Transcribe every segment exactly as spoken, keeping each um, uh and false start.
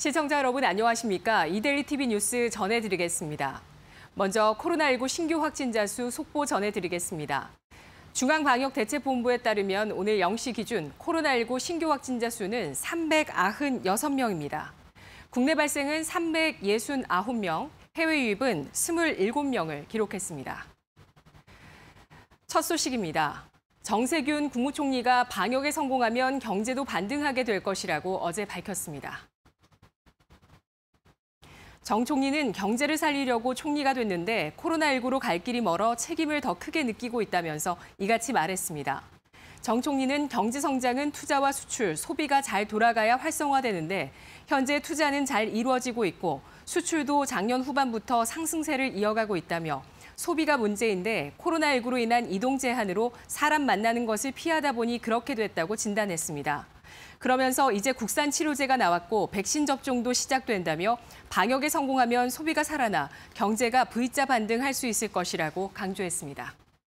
시청자 여러분 안녕하십니까? 이데일리 티비 뉴스 전해드리겠습니다. 먼저 코로나십구 신규 확진자 수 속보 전해드리겠습니다. 중앙방역대책본부에 따르면 오늘 영 시 기준 코로나십구 신규 확진자 수는 삼백구십육 명입니다. 국내 발생은 삼백육십구 명, 해외 유입은 이십칠 명을 기록했습니다. 첫 소식입니다. 정세균 국무총리가 방역에 성공하면 경제도 반등하게 될 것이라고 어제 밝혔습니다. 정 총리는 경제를 살리려고 총리가 됐는데 코로나십구로 갈 길이 멀어 책임을 더 크게 느끼고 있다면서 이같이 말했습니다. 정 총리는 경제 성장은 투자와 수출, 소비가 잘 돌아가야 활성화되는데 현재 투자는 잘 이루어지고 있고 수출도 작년 후반부터 상승세를 이어가고 있다며 소비가 문제인데 코로나십구로 인한 이동 제한으로 사람 만나는 것을 피하다 보니 그렇게 됐다고 진단했습니다. 그러면서 이제 국산 치료제가 나왔고 백신 접종도 시작된다며 방역에 성공하면 소비가 살아나 경제가 V자 반등할 수 있을 것이라고 강조했습니다.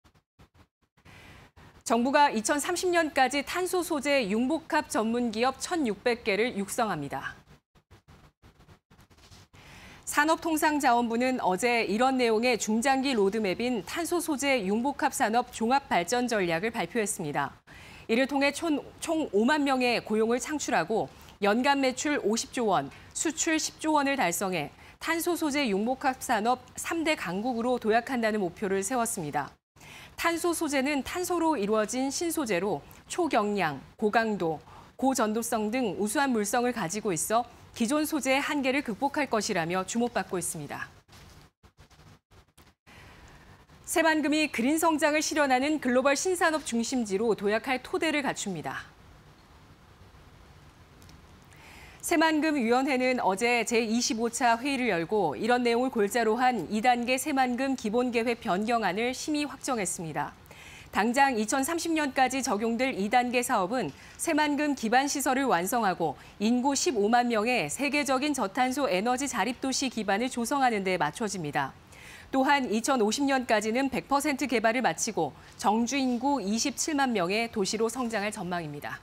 정부가 이천삼십 년까지 탄소 소재 융복합 전문 기업 천육백 개를 육성합니다. 산업통상자원부는 어제 이런 내용의 중장기 로드맵인 탄소 소재 융복합 산업 종합 발전 전략을 발표했습니다. 이를 통해 총, 총 오만 명의 고용을 창출하고 연간 매출 오십조 원, 수출 십조 원을 달성해 탄소 소재 융복합 산업 삼 대 강국으로 도약한다는 목표를 세웠습니다. 탄소 소재는 탄소로 이루어진 신소재로 초경량, 고강도, 고전도성 등 우수한 물성을 가지고 있어 기존 소재의 한계를 극복할 것이라며 주목받고 있습니다. 새만금이 그린 성장을 실현하는 글로벌 신산업 중심지로 도약할 토대를 갖춥니다. 새만금위원회는 어제 제이십오 차 회의를 열고 이런 내용을 골자로 한 이 단계 새만금 기본계획 변경안을 심의 확정했습니다. 당장 이천삼십 년까지 적용될 이 단계 사업은 새만금 기반 시설을 완성하고 인구 십오만 명의 세계적인 저탄소 에너지 자립도시 기반을 조성하는 데 맞춰집니다. 또한 이천오십 년까지는 백 퍼센트 개발을 마치고 정주 인구 이십칠만 명의 도시로 성장할 전망입니다.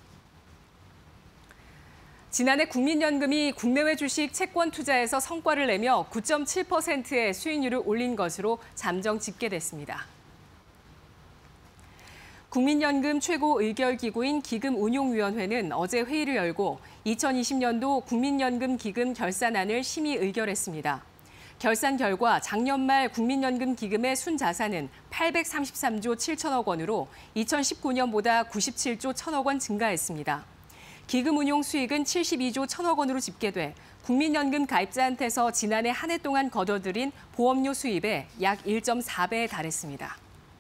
지난해 국민연금이 국내외 주식 채권 투자에서 성과를 내며 구 점 칠 퍼센트의 수익률을 올린 것으로 잠정 집계됐습니다. 국민연금 최고 의결기구인 기금운용위원회는 어제 회의를 열고 이천이십 년도 국민연금 기금 결산안을 심의 의결했습니다. 결산 결과 작년 말 국민연금 기금의 순자산은 팔백삼십삼조 칠천억 원으로 이천십구 년보다 구십칠조 천억 원 증가했습니다. 기금 운용 수익은 칠십이조 천억 원으로 집계돼 국민연금 가입자한테서 지난해 한 해 동안 거둬들인 보험료 수입의 약 일 점 사 배에 달했습니다.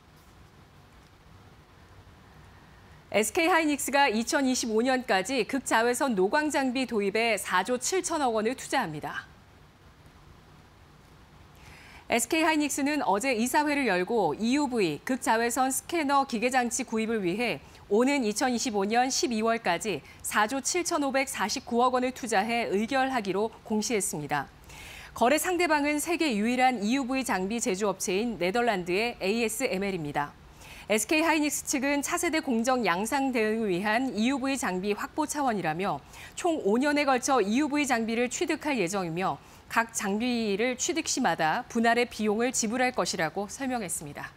에스케이하이닉스가 이천이십오 년까지 극자외선 노광 장비 도입에 사조 칠천억 원을 투자합니다. 에스케이하이닉스는 어제 이사회를 열고 이유브이, 극자외선 스캐너 기계장치 구입을 위해 오는 이천이십오 년 십이 월까지 사조 칠천오백사십구억 원을 투자해 의결하기로 공시했습니다. 거래 상대방은 세계 유일한 이유브이 장비 제조업체인 네덜란드의 에이에스엠엘입니다. 에스케이하이닉스 측은 차세대 공정 양상 대응을 위한 이유브이 장비 확보 차원이라며 총 오 년에 걸쳐 이유브이 장비를 취득할 예정이며 각 장비를 취득 시마다 분할의 비용을 지불할 것이라고 설명했습니다.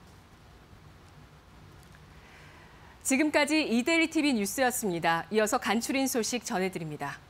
지금까지 이데일리 티비 뉴스였습니다. 이어서 간추린 소식 전해드립니다.